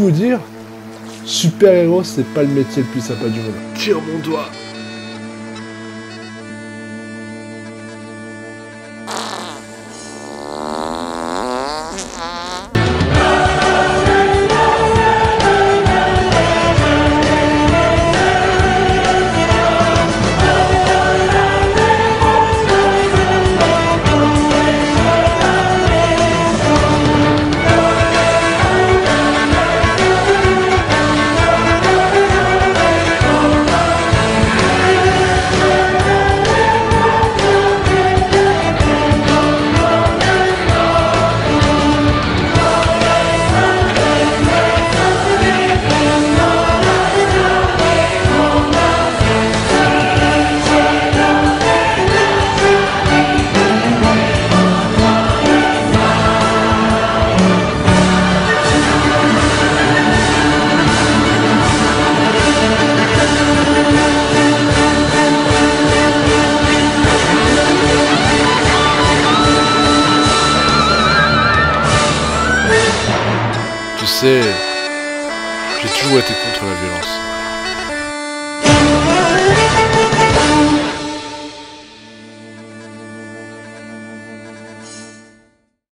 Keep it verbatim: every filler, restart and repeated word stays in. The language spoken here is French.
vous dire, super-héros, c'est pas le métier le plus sympa du monde. Tire mon doigt. Tu sais, j'ai toujours été contre la violence.